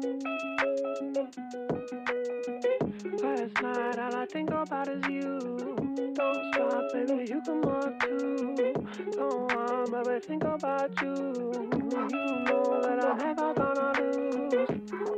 Last night all I think about is you. Don't stop, baby, you come up too. Don't want, baby, think about you. You know that I'm never gonna lose.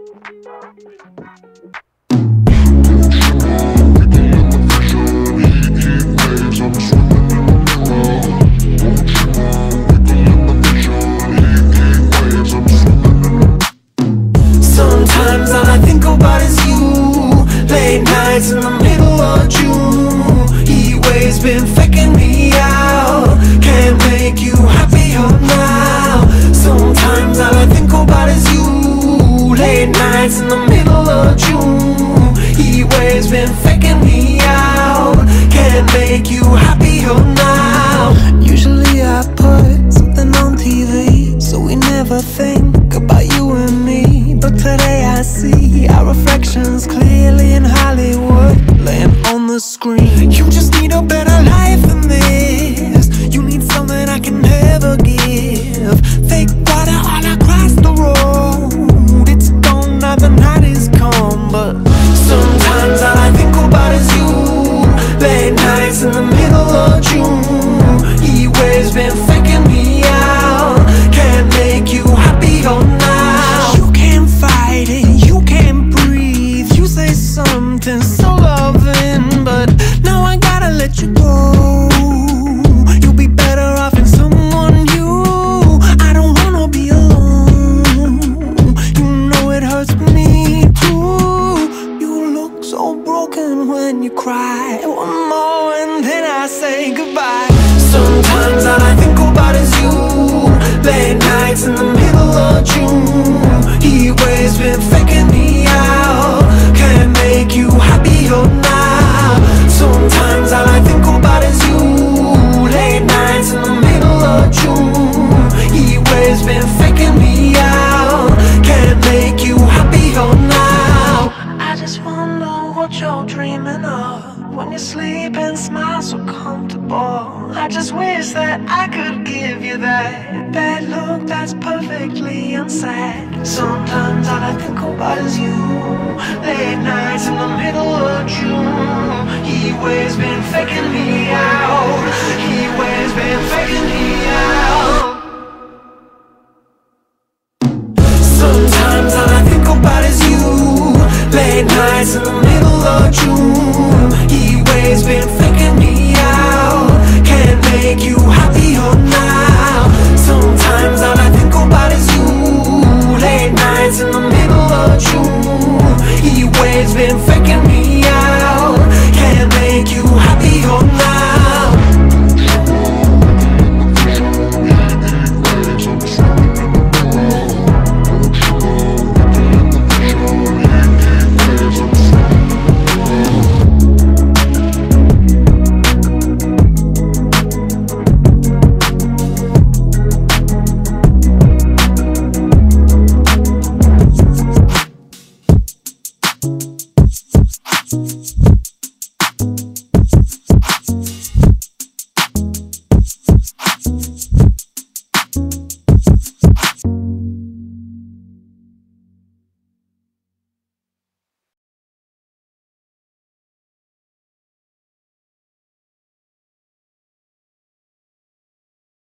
Sometimes all I think about is you. Late nights in the middle of June. Heat waves been faking me out. Can't make you happier now. Sometimes all I think about is you. Late nights in the middle of June. Heat waves been faking me out. Can't make you happier now. Usually I put something on TV, so we never think about you and me. But today I see our reflections clearly in Hollywood, laying on the screen. You just need a better life than this. You need something I can never give. Fake water all across the road. It's gone now, the night is come. But sometimes all I think about is you. Late nights in the middle of June. Heat waves been faking me out. Can't make you happier now. You can't fight it, you can't breathe. You say something so loving, but now I gotta let you go. You'll be better off in someone new. I don't wanna be alone. You know it hurts me too. You look so broken when you cry. One more and then I say goodbye. Sometimes all I think about is you. Late nights in the middle of June. Heat waves been faking me out. Can't make you happier now. Sometimes all I think about is you. Late nights in the middle of June. Heat waves been faking me out. Can't make you happier now. I just wonder what you're dreaming of when you sleep and smile so comfortable. I just wish that I could give you that bad look that's perfectly unsaid. Sometimes all I think about is you. Late nights in the middle of June. Heat waves been faking me out. Heat waves been faking me out. Sometimes all I think about is you. Late nights in the middle of June. Heat waves been faking me out. Can't make you happier now. Sometimes all I think about is you. Late nights in the middle of June. Heat waves been faking